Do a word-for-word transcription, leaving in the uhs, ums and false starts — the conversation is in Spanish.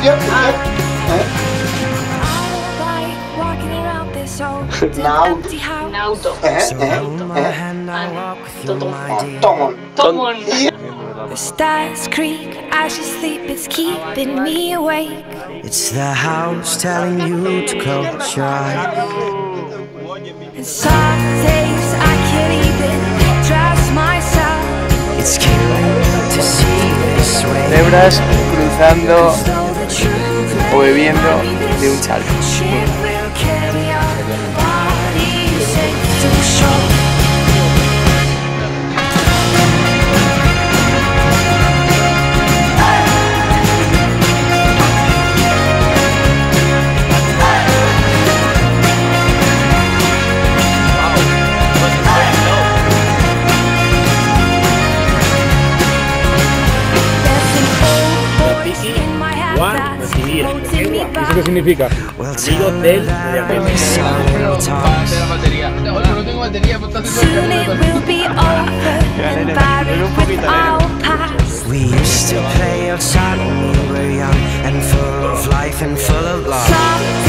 ¿Eh? Nauto. ¿Eh? ¿Eh? ¿Eh? Tomon. Tomon. The stars creak as you sleep, it's keeping me awake. It's the house telling you to close your eyes. And some days I can't even trust myself. It's killing to see this way. Cebras cruzando o bebiendo de un charco. Ship will carry our bodies safe to shore. ¿Eso qué significa? Amigos del medio ambiente. Soon it will be over and buried with our past. We used to play outside when we were young and full of life and full of love. Some